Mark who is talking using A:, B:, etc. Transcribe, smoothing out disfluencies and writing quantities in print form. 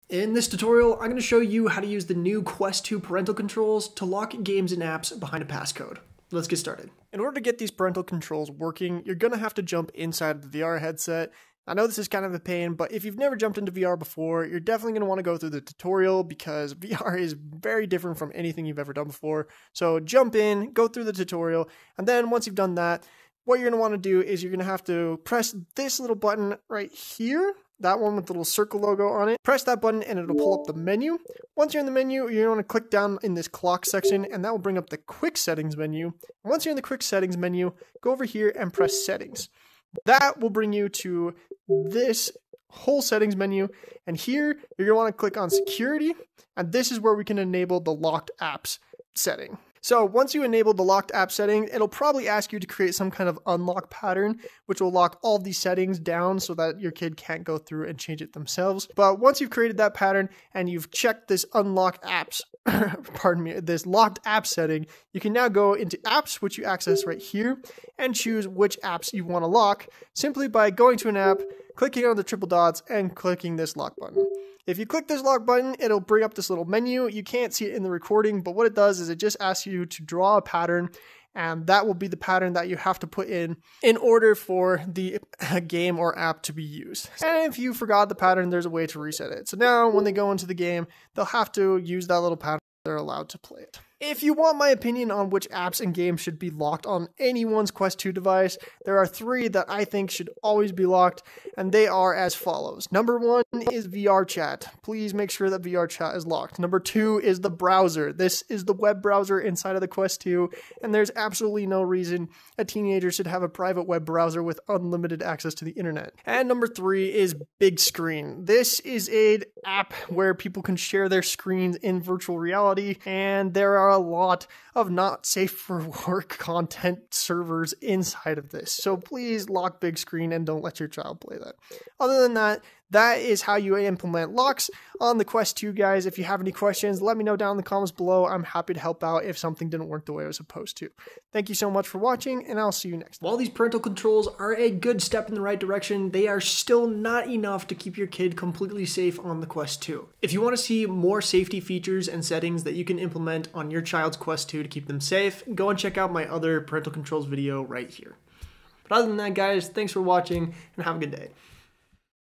A: In this tutorial, I'm going to show you how to use the new Quest 2 parental controls to lock games and apps behind a passcode. Let's get started. In order to get these parental controls working, you're going to have to jump inside the VR headset. I know this is kind of a pain, but if you've never jumped into VR before, you're definitely going to want to go through the tutorial because VR is very different from anything you've ever done before. So jump in, go through the tutorial, and then once you've done that, what you're going to want to do is you're going to have to press this little button right here. That one with the little circle logo on it. Press that button and it'll pull up the menu. Once you're in the menu, you're going to click down in this clock section and that will bring up the quick settings menu. Once you're in the quick settings menu, go over here and press settings. That will bring you to this whole settings menu. And here you're going to want to click on security. And this is where we can enable the locked apps setting. So once you enable the locked app setting, it'll probably ask you to create some kind of unlock pattern, which will lock all of these settings down so that your kid can't go through and change it themselves. But once you've created that pattern and you've checked this unlock apps, this locked app setting, you can now go into apps, which you access right here, and choose which apps you want to lock simply by going to an app, clicking on the triple dots, and clicking this lock button. If you click this lock button, it'll bring up this little menu. You can't see it in the recording, but what it does is it just asks you to draw a pattern, and that will be the pattern that you have to put in order for the game or app to be used. And if you forgot the pattern, there's a way to reset it. So now when they go into the game, they'll have to use that little pattern. They're allowed to play it. If you want my opinion on which apps and games should be locked on anyone's Quest 2 device, there are 3 that I think should always be locked, and they are as follows. Number 1 is VR chat. Please make sure that VR chat is locked. Number 2 is the browser. This is the web browser inside of the Quest 2, and there's absolutely no reason a teenager should have a private web browser with unlimited access to the internet. And number 3 is big screen. This is an app where people can share their screens in virtual reality, and there are a lot of not safe for work content servers inside of this. So please lock big screen and don't let your child play that. Other than that, that is how you implement locks on the Quest 2, guys. If you have any questions, let me know down in the comments below. I'm happy to help out if something didn't work the way it was supposed to. Thank you so much for watching, and I'll see you next time. While these parental controls are a good step in the right direction, they are still not enough to keep your kid completely safe on the Quest 2. If you want to see more safety features and settings that you can implement on your child's Quest 2 to keep them safe, go and check out my other parental controls video right here. But other than that, guys, thanks for watching, and have a good day.